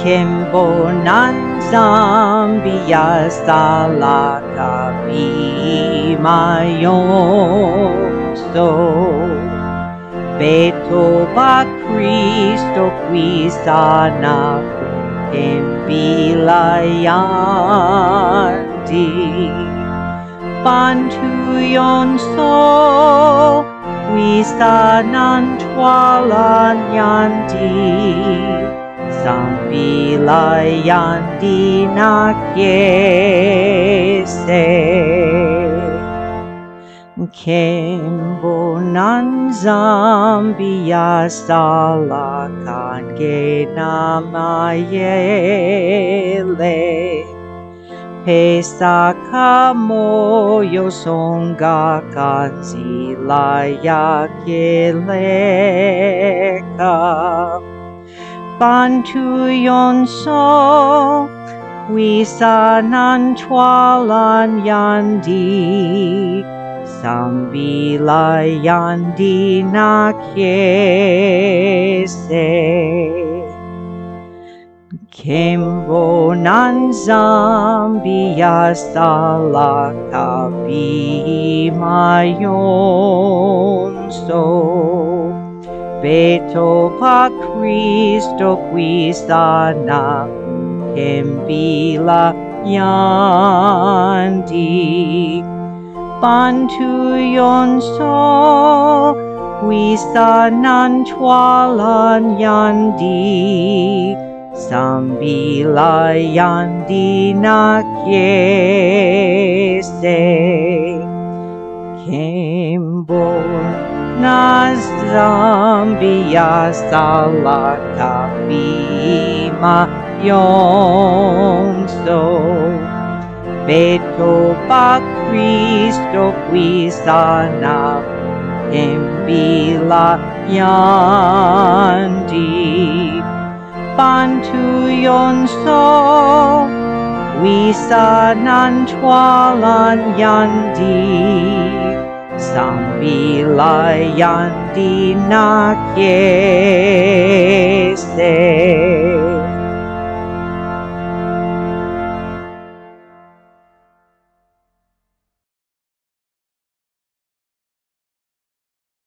Nkembo Nzambi ya Salaka Bima Yonso Beto ba Cristo qui sana Kembila Yandi Bantu Yonso qui sanan Twalan Yandi Sambila Yandi na Kiese Nkembo Nzambi ya Salaka Mayele Pesaka moyo songa kanzila ya keleka Bantu Yonso Wisanan Twalan Yandi Sambila Yandi na Kiese Nkembo Nzambi ya Salaka Bima Yonso Beto pa Cristo qui sana Kembila Yandi Bantu Yonso qui sanan Twalan Yandi Sambila Yandi na Kiese Nkembo Nzambi ya Salaka Bima Yonso Beto pa Cristo qui sana Kembila Yandi Bantu Yonso Wisanan Twalan Yandi Sambila Yandi na Kiese